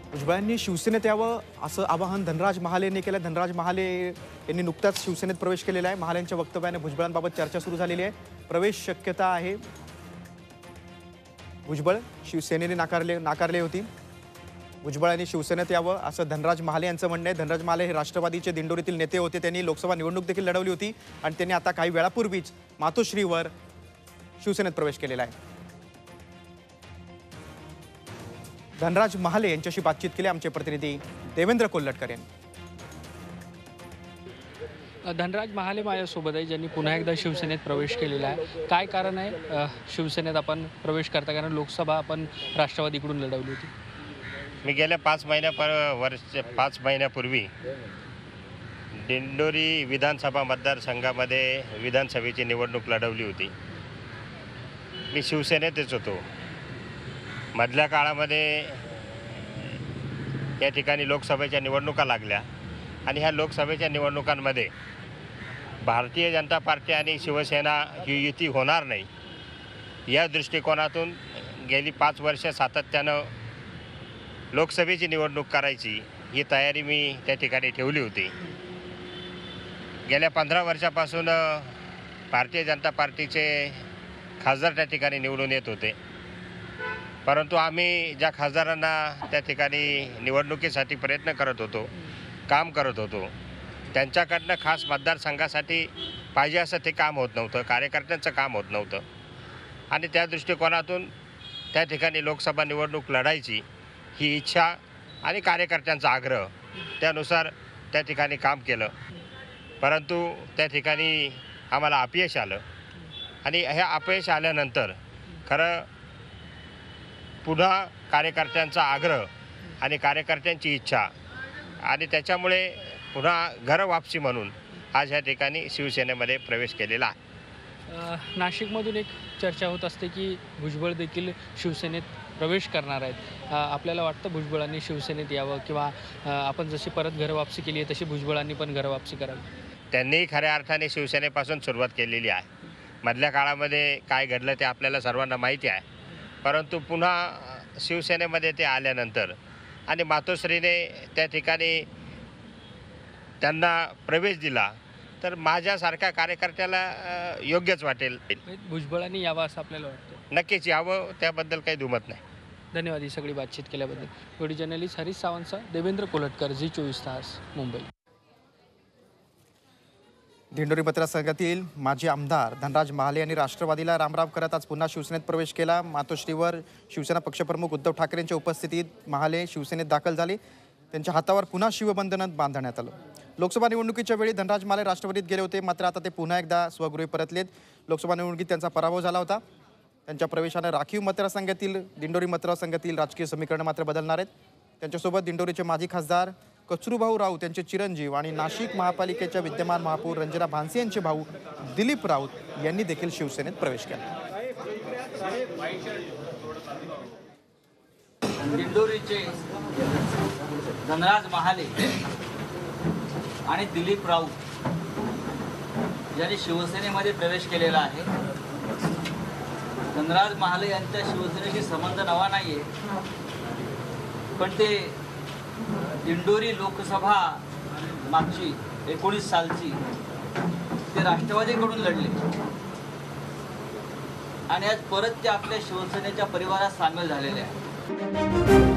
भुजबळांनी शिवसेनेत यावं असं आवाहन धनराज महाले यांनी केलं। धनराज महाले यांनी नुकताच शिवसेनेत प्रवेश केलेला आहे। महाले यांच्या वक्तव्याने भुजबळांबाबत चर्चा सुरू झालेली आहे। प्रवेश शक्यता आहे। भुजबळ शिवसेनेने नाकारले होती। भुजबळांनी शिवसेनेत यावं असं धनराज महाले यांचं म्हणणं आहे। धनराज महाले हे राष्ट्रवादीचे दिंडोरीतील नेते होते। त्यांनी लोकसभा निवडणूक देखील लढवली होती आणि त्यांनी आता काही वेळापूर्वीच मातोश्रीवर शिवसेनेत प्रवेश केलेला आहे। धनराज महाले यांच्याशी बातचीत केली आमचे प्रतिनिधी देवेंद्र कोल्हटकर यांनी। धनराज महाले माझ्यासोबत आहे, ज्यांनी पुन्हा एकदा शिवसेनेत प्रवेश केलेला आहे। काय कारण आहे शिवसेनेत आपण प्रवेश करता? कारण लोकसभा आपण राष्ट्रवादीकडून लढवली होती। मी गेल्या 5 महिन्यापूर्वी दिंडोरी विधानसभा मतदारसंघामध्ये विधानसभेची निवडणूक लढवली होती। मी शिवसेनेतच होतो। मधल्या काळामध्ये या ठिकाणी लोकसभेच्या निवडणुका लागल्या आणि ह्या लोकसभेच्या निवडणुकांमध्ये भारतीय जनता पार्टी आणि शिवसेना ही युती होणार नाही या दृष्टिकोनातून गेली 5 वर्ष सातत्यानं लोकसभेची निवडणूक करायची ही तयारी मी त्या ठिकाणी ठेवली होती। गेल्या 15 वर्षापासून भारतीय जनता पार्टीचे खासदार त्या ठिकाणी निवडून येत होते, परंतु आम्ही ज्या खासदारांना त्या ठिकाणी निवडणुकीसाठी प्रयत्न करत होतो, काम करत होतो, त्यांच्याकडनं खास मतदारसंघासाठी पाहिजे असं ते काम होत नव्हतं, कार्यकर्त्यांचं काम होत नव्हतं आणि त्या दृष्टिकोनातून त्या ठिकाणी लोकसभा निवडणूक लढायची ही इच्छा आणि कार्यकर्त्यांचा आग्रह त्यानुसार त्या ठिकाणी काम केलं, परंतु त्या ठिकाणी आम्हाला अपयश आलं आणि हे अपयश आल्यानंतर खरं पुन्हा कार्यकर्त्यांचा आग्रह आणि कार्यकर्त्यांची इच्छा आणि त्याच्यामुळे पुन्हा घर वापसी म्हणून आज ह्या ठिकाणी शिवसेनेमध्ये प्रवेश केलेला आहे। नाशिकमधून एक चर्चा होत असते की भुजबळ देखील शिवसेनेत प्रवेश करणार आहेत। आपल्याला वाटतं भुजबळांनी शिवसेनेत यावं किंवा आपण जशी परत घर वापसी केली आहे तशी भुजबळांनी पण घर वापसी करावी? त्यांनी खऱ्या अर्थाने शिवसेनेपासून सुरुवात केलेली आहे। मधल्या काळामध्ये काय घडलं ते आपल्याला सर्वांना माहिती आहे, परंतु पुन्हा शिवसेनेमध्ये ते आल्यानंतर आणि मातोश्रीने त्या ठिकाणी त्यांना प्रवेश दिला तर माझ्यासारख्या कार्यकर्त्याला योग्यच वाटेल। भुजबळांनी यावं असं आपल्याला वाटतं? नक्कीच यावं, त्याबद्दल काही दुमत नाही। धन्यवाद ही सगळी बातचीत केल्याबद्दल। व्हिडिओ जर्नलिस्ट हरीश सावंतचा देवेंद्र कोल्हटकर, झी24 तास, मुंबई। दिंडोरी मतदारसंघातील माजी आमदार धनराज महाले यांनी राष्ट्रवादीला रामराम करत आज पुन्हा शिवसेनेत प्रवेश केला। मातोश्रीवर शिवसेना पक्षप्रमुख उद्धव ठाकरेंच्या उपस्थितीत महाले शिवसेनेत दाखल झाले। त्यांच्या हातावर पुन्हा शिवबंधन बांधण्यात आलं। लोकसभा निवडणुकीच्या वेळी धनराज महाले राष्ट्रवादीत गेले होते, मात्र आता ते पुन्हा एकदा स्वगृही परतलेत। लोकसभा निवडणुकीत त्यांचा पराभव झाला होता। त्यांच्या प्रवेशाने राखीव मतदारसंघातील दिंडोरी मतदारसंघातील राजकीय समीकरण मात्र बदलणार आहेत। त्यांच्यासोबत दिंडोरीचे माजी खासदार कचरूभाऊ राऊत यांचे चिरंजीव आणि नाशिक महापालिकेच्या विद्यमान महापौर रंजना भानसी यांचे भाऊ दिलीप राऊत यांनी देखील शिवसेनेत प्रवेश केला। दिंडोरीचे धनराज महाले आणि दिलीप राऊत यांनी शिवसेनेमध्ये प्रवेश केलेला आहे। धनराज महाले यांच्या शिवसेनेशी संबंध नवा नाही आहे, पण ते दिंडोरी लोकसभा मागची 19 सालची ते राष्ट्रवादीकडून लढले आणि आज परत ते आपल्या शिवसेनेच्या परिवारात सामील झालेले आहेत।